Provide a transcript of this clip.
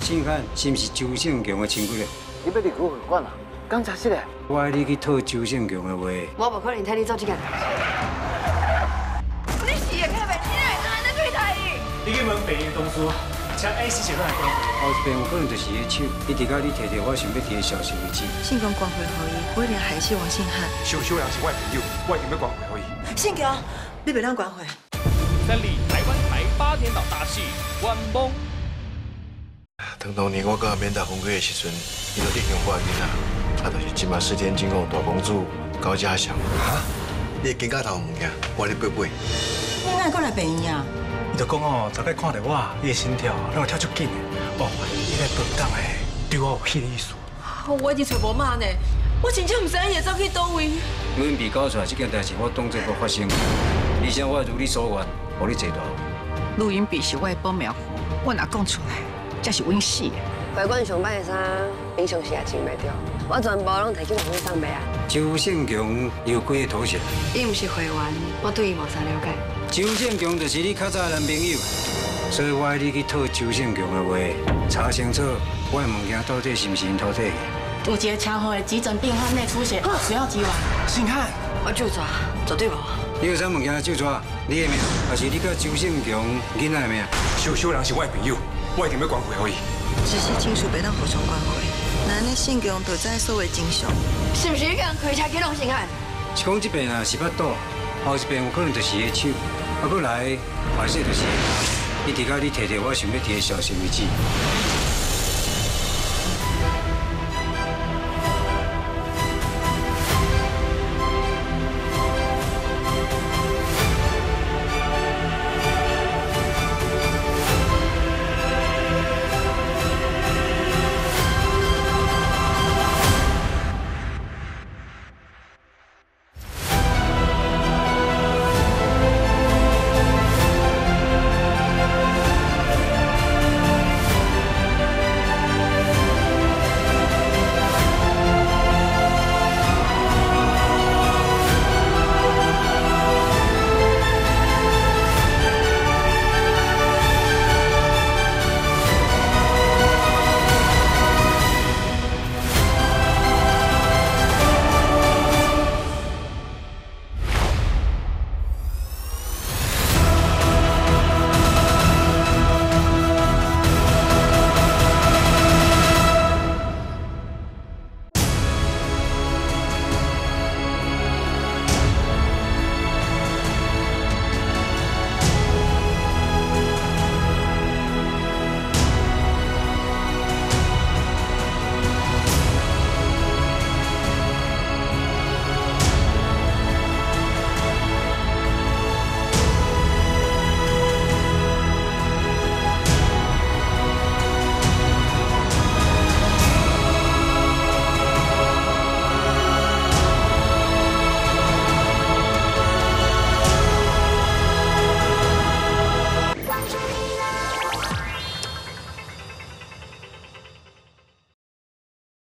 姓汉是毋是周胜强的亲戚？ 你要入去会馆啊？刚查实的。 我爱你去讨周胜强的话。 我无可能替你做这件代志。你是会骗白，你哪会安尼对待伊？ 你去问病院同事，请 A 先生来讲。 后一边有可能就是迄手，一直到你摕到我想要摕的消息为止。 姓强关回予伊，我一定害死王姓汉。 小人是我的朋友，我一定要关回予伊。 姓强，你袂当关回。 3立台湾台8点档大戏《关崩》。 当年我甲免达分开的时阵，伊就利用我的囡仔，就是即马4天今后大公主高家祥。哈？你的肩胛头有物件，我咧背背。 你哪会过来病院啊？ 伊就讲哦，昨个看到我，伊的心跳让我跳足紧的。哦，伊来笨蛋的，对我有迄个意思。 我已经找无妈呢，我真正唔知影伊走去倒位。 阮被搞出来这件代志，我当作无发生，而且我如你所愿，互你坐牢。 录音笔是我的保命符，我若讲出来，才是阮死的。 会馆上班的衫，平常时也穿袂着，我全部拢摕去网上送卖啊。 周胜强有几个头衔？ 伊唔是会员，我对伊无啥了解。 周胜强就是你较早的男朋友，所以我爱你去讨周胜强的话，查清楚我的物件到底是毋是因偷摕的。 有一个超好的急诊病患内出血，需要急援。 姓汉， 我就抓，绝对无。 你有啥物件就抓？你的命，还是你甲周胜强囡仔的命？ 小人是我的朋友，我一定要关回予伊。 只是亲属袂当互相关回，那呢姓强就知所谓真相。 是不是一个人开车去弄性案？ 是讲这边啊是捌倒，后一边有可能就是迄手，啊，搁来坏势就是，一直到你摕到我想要摕的消息为止。